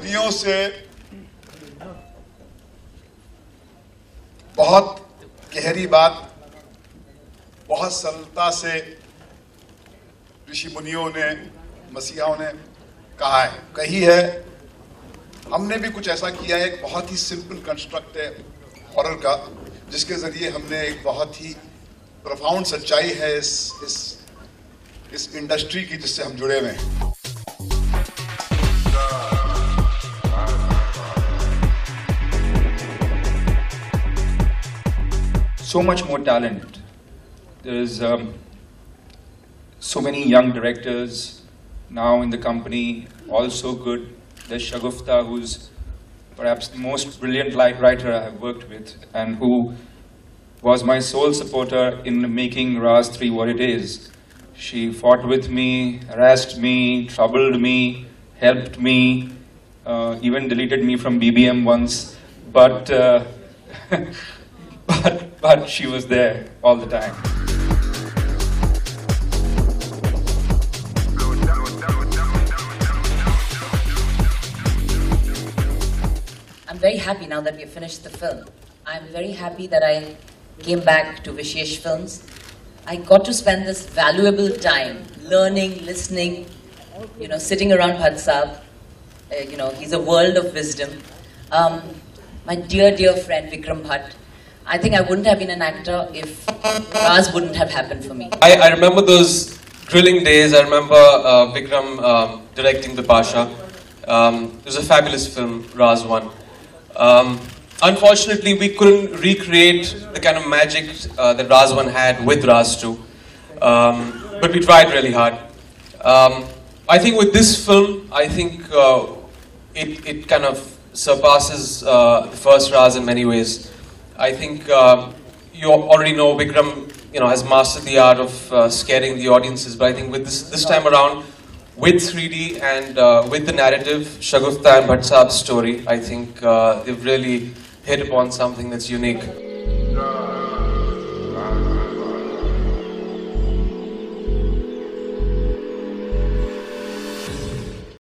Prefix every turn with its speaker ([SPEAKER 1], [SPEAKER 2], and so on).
[SPEAKER 1] सदियों से बहुत गहरी बात बहुत सरलता से ऋषि मुनियों ने, मसीहाओं ने कही है। हमने भी कुछ ऐसा किया है। एक बहुत ही सिंपल कंस्ट्रक्ट है हॉरर का, जिसके जरिए हमने एक बहुत ही प्रोफाउंड सच्चाई है इस इंडस्ट्री की जिससे हम जुड़े हुए हैं।
[SPEAKER 2] So much more talent. There's so many young directors now in the company, all so good. There's Shagufta, who's perhaps the most brilliant writer I have worked with, and who was my sole supporter in making Raz 3 what it is. She fought with me, harassed me, troubled me, helped me, even deleted me from BBM once, but but she was there all the time.
[SPEAKER 3] I'm very happy now that we have finished the film. I'm very happy that I came back to Vishesh Films. I got to spend this valuable time learning, listening, sitting around Bhatt Saab. He's a world of wisdom. My dear friend Vikram Bhatt. I think I wouldn't have been an actor if Raz wouldn't have happened for me.
[SPEAKER 4] I remember those grilling days. I remember Vikram directing The Pasha. It was a fabulous film, Raz 1. Unfortunately, we couldn't recreate the kind of magic that Raz 1 had with Raz 2. But we tried really hard. I think with this film, I think it kind of surpasses the first Raz in many ways. I think you already know Vikram, has mastered the art of scaring the audiences. But I think with this time around, with 3D and with the narrative, Shagufta and Bhatt Saab's story, I think they've really hit upon something that's unique.